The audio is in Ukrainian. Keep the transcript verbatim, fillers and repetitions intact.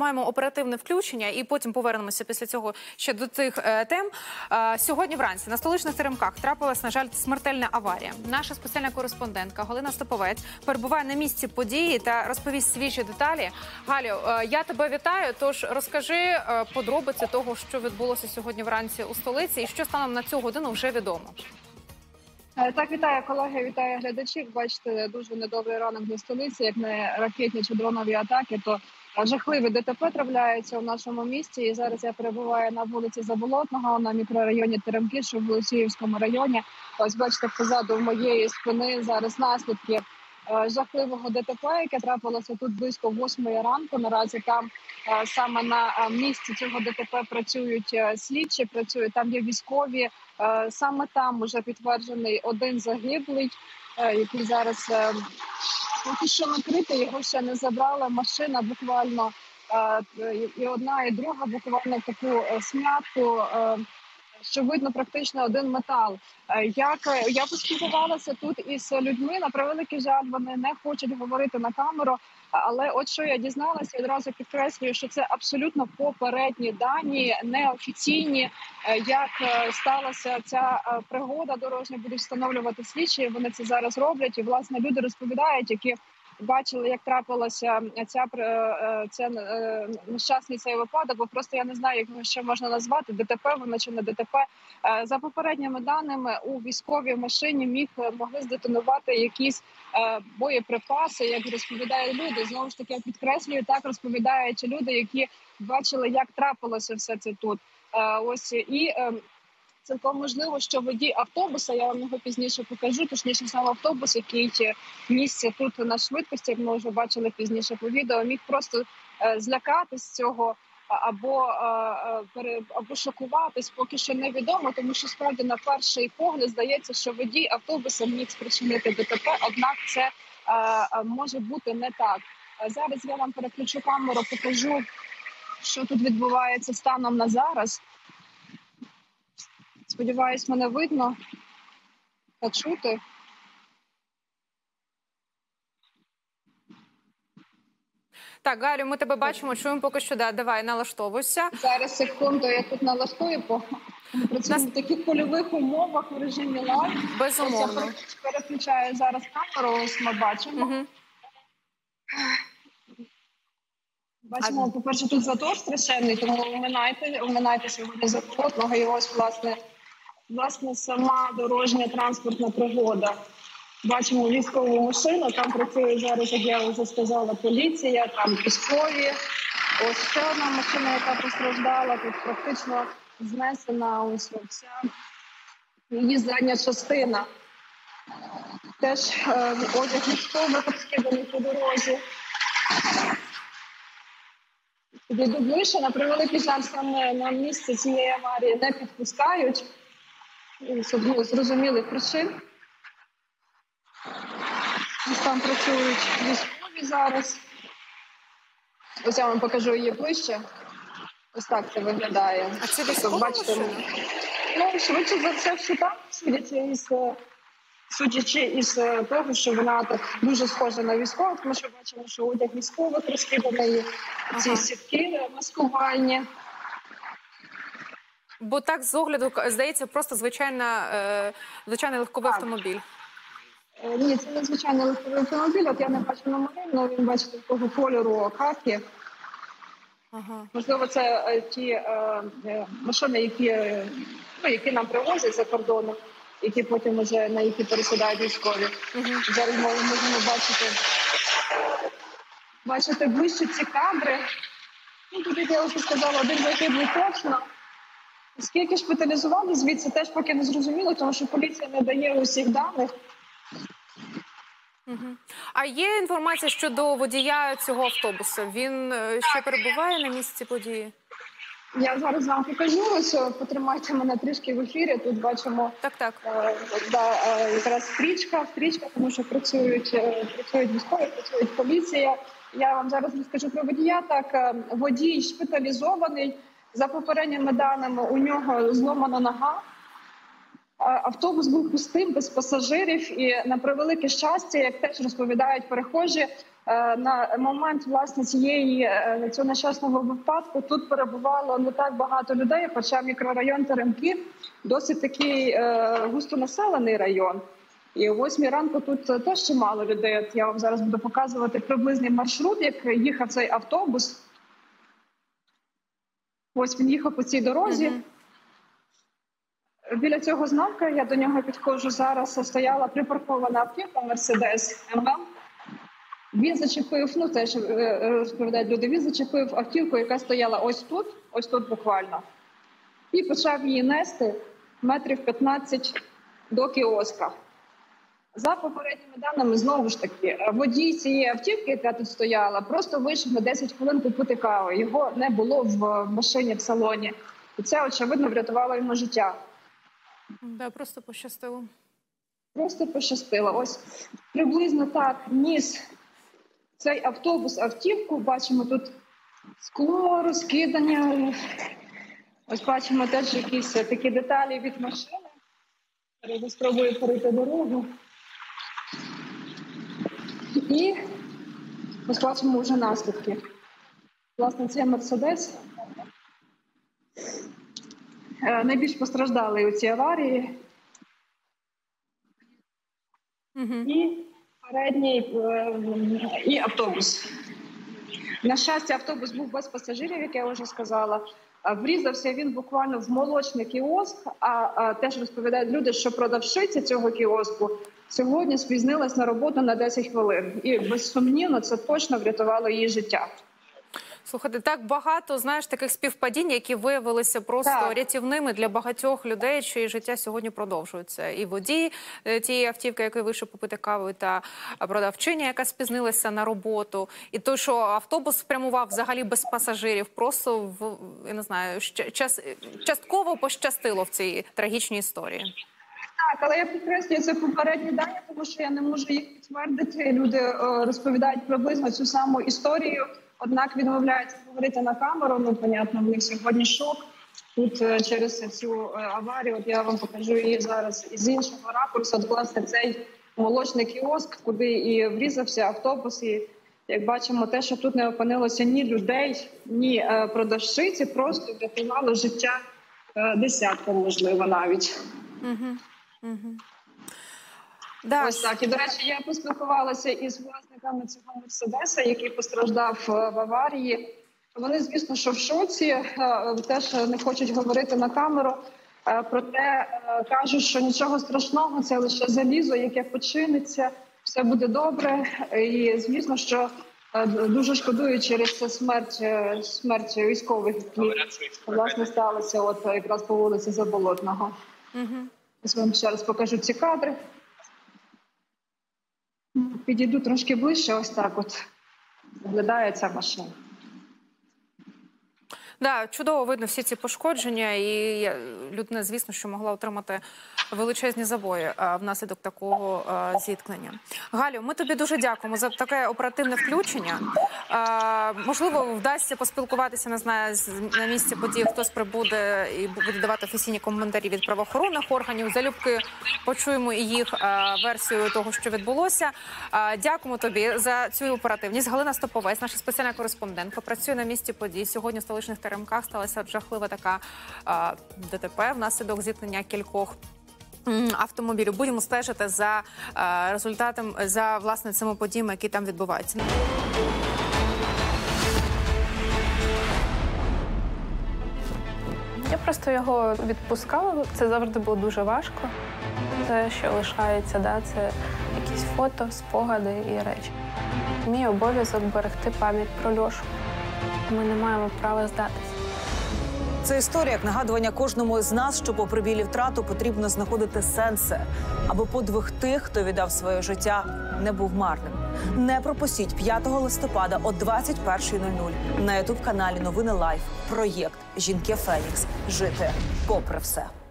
маємо оперативне включення і потім повернемося після цього ще до тих е, тем. Е, сьогодні вранці на столичних теремках трапилась, на жаль, смертельна аварія. Наша спеціальна кореспондентка Галина Степовець перебуває на місці події та розповість свіжі деталі. Галю, е, я тебе вітаю, тож розкажи е, подробиці того, що відбулося сьогодні вранці у столиці і що станом на цю годину вже відомо. Так, вітаю, колеги, вітаю глядачів. Бачите, дуже недобрий ранок для столиці, як не ракетні чи дронові атаки, то жахливі ДТП трапляються у нашому місті. І зараз я перебуваю на вулиці Заболотного, на мікрорайоні Теремки, що в Голосіївському районі. Ось бачите, позаду моєї спини зараз наслідки жахливого ДТП, яке трапилося тут близько восьмої ранку. Наразі там саме на місці цього ДТП працюють слідчі, працюють, там є військові. Саме там вже підтверджений один загиблий, який зараз поки що накритий, його ще не забрала. Машина буквально і одна, і друга буквально таку смятку, що видно практично один метал. Як я поспілкувалася тут із людьми, на превеликий жаль, вони не хочуть говорити на камеру, але от що я дізналася, одразу підкреслюю, що це абсолютно попередні дані, неофіційні. Як сталася ця пригода дорожня, будуть встановлювати слідчі, вони це зараз роблять. І, власне, люди розповідають, які бачили, як трапилася ця, ця нещасний цей випадок, бо просто я не знаю, як його ще можна назвати, ДТП воно чи не ДТП. За попередніми даними, у військовій машині міг могли здетонувати якісь боєприпаси, як розповідають люди. Знову ж таки, я підкреслюю, так розповідають люди, які бачили, як трапилося все це тут. Ось і цілком можливо, що водій автобуса, я вам його пізніше покажу, точніше сам автобус, який місце тут на швидкості, як ми вже бачили пізніше по відео, міг просто злякатись цього або, або шокуватись, поки що невідомо, тому що справді на перший погляд здається, що водій автобуса міг спричинити ДТП, однак це може бути не так. Зараз я вам переключу камеру, покажу, що тут відбувається станом на зараз. Сподіваюсь, мене видно та чути. Так, Галю, ми тебе бачимо, чуємо поки що. Да, давай, налаштовуйся. Зараз, секунду, я тут налаштую, бо ми працюємо Нас... в таких польових умовах в режимі лайв. Безумовно. Я переключаю зараз камеру, ось ми бачимо. Угу. Бачимо, по-перше, тут затор страшенний, тому оминайте, оминайте сьогодні Заболотного. І ось, власне, власне, сама дорожня транспортна пригода. Бачимо військову машину, там працює зараз, як я вже сказала, поліція, там військові. Ось ще одна машина, яка постраждала, тут практично знесена ось вся її задня частина. Теж е, одяг військових розкиданий по дорозі. Підійду ближче, на превеликий жаль, саме на місце цієї аварії не підпускають з зрозумілих причин. Ось там працюють військові зараз. Ось я вам покажу її ближче. Ось так це виглядає. А це військова машина? Ну, швидше за все, що так, судячи із, судячи із того, що вона так дуже схожа на військових, тому що бачимо, що одяг військових розкиданий, ага. Ці сітки маскувальні. Бо так з огляду, здається, просто звичайна, е, звичайний легковий так. автомобіль. Ні, це не звичайний легковий автомобіль. От я не бачу номери, але він, бачите, такого кольору хакі. Ага. Можливо, це е, ті е, машини, які, е, ну, які нам привозять за кордону, які потім вже на які пересідають військові. Угу. Зараз ми можемо бачити, бачити ближче ці кадри. Ну, тут, як я вже сказала, один загиблий точно. Скільки шпиталізували звідси, теж поки не зрозуміло, тому що поліція не дає усіх даних. Угу. А є інформація щодо водія цього автобусу? Він ще перебуває на місці події? Я зараз вам покажу, ось потримайте мене трішки в ефірі. Тут бачимо так, так. Е, да, е, якраз стрічка, стрічка, тому що працюють, е, працюють військові, працюють поліція. Я вам зараз розкажу про водія. Так, е, водій шпиталізований. За попередніми даними, у нього зломана нога. Автобус був пустим, без пасажирів, і на превелике щастя, як теж розповідають перехожі, на момент власне цієї цього нещасного випадку тут перебувало не так багато людей, хоча мікрорайон Теремки досить такий густонаселений район. І о восьмій ранку тут теж чимало людей. От я вам зараз буду показувати приблизний маршрут, як їхав цей автобус. Ось він їхав по цій дорозі. Mm-hmm. Біля цього знака, я до нього підходжу зараз, стояла припаркована автівка Мерседес ем ем. Він зачепив, ну теж розповідають люди, він зачепив автівку, яка стояла ось тут, ось тут буквально. І почав її нести метрів п'ятнадцять до кіоска. За попередніми даними, знову ж таки, водій цієї автівки, яка тут стояла, просто вийшов на десять хвилин купити кави. Його не було в машині, в салоні. І це, очевидно, врятувало йому життя. Да, просто пощастило. Просто пощастило. Ось приблизно так ніс цей автобус автівку. Бачимо тут скло, розкидання. Ось бачимо теж якісь такі деталі від машини. Зараз спробую перейти дорогу. І ось бачимо вже наслідки. Власне, це Мерседес. Найбільш постраждали у цій аварії. Угу. І передній, і автобус. На щастя, автобус був без пасажирів, як я вже сказала. Врізався він буквально в молочний кіоск, а, а теж розповідають люди, що продавщиця цього кіоску сьогодні спізнилась на роботу на десять хвилин. І безсумнівно це точно врятувало її життя. Слухайте, так багато, знаєш, таких співпадінь, які виявилися просто так. рятівними для багатьох людей, чиї життя сьогодні продовжується. І водій тієї автівки, який вийшов попити каву, та продавчиня, яка спізнилася на роботу. І той, що автобус спрямував взагалі без пасажирів, просто, в, я не знаю, час, частково пощастило в цій трагічній історії. Так, але я підкреслюю, це попередні дані, тому що я не можу їх підтвердити. Люди о, розповідають приблизно цю саму історію. Однак відмовляються говорити на камеру, ну, понятно, в них сьогодні шок. Тут через цю аварію, от я вам покажу її зараз із іншого ракурсу. От, власне, цей молочний кіоск, куди і врізався автобус. І, як бачимо, те, що тут не опинилося ні людей, ні продавщиці, просто врятувало життя десяткам, можливо, навіть. Угу. Угу. Да. Ось так. І, до речі, я поспілкувалася із власниками цього Мерседеса, який постраждав в аварії. Вони, звісно, що в шоці, теж не хочуть говорити на камеру. Проте кажуть, що нічого страшного, це лише залізо, яке починиться, все буде добре. І, звісно, що дуже шкодую через це смерть, смерть військових, які, власне, сталися от якраз по вулиці Заболотного. Угу. Ось вам ще раз покажу ці кадри. Підійду трошки ближче, ось так от виглядає ця машина. Да, чудово видно всі ці пошкодження, і людина, звісно, що могла отримати величезні забої а, внаслідок такого а, зіткнення. Галю, ми тобі дуже дякуємо за таке оперативне включення. А, можливо, вдасться поспілкуватися, не знаю, на місці події, хтось прибуде і буде давати офіційні коментарі від правоохоронних органів. Залюбки почуємо і їх а, версію того, що відбулося. А, дякуємо тобі за цю оперативність. Галина Стоповець, наша спеціальна кореспондентка, працює на місці подій. Сьогодні в столичних Теремках сталася жахлива така а, ДТП внаслідок зіткнення кількох автомобілів. Будемо стежити за а, результатом, за, власне, цими подіями, які там відбуваються. Я просто його відпускала. Це завжди було дуже важко. Те, що лишається, да, це якісь фото, спогади і речі. Мій обов'язок берегти пам'ять про Льошу. Ми не маємо права здатися. Це історія як нагадування кожному із нас, що попри білі втрату потрібно знаходити сенси, аби подвиг тих, хто віддав своє життя, не був марним. Не пропустіть п'ятого листопада о двадцять першій нуль нуль на ютуб-каналі Новини Лайф проєкт «Жінки Фенікс. Жити попри все».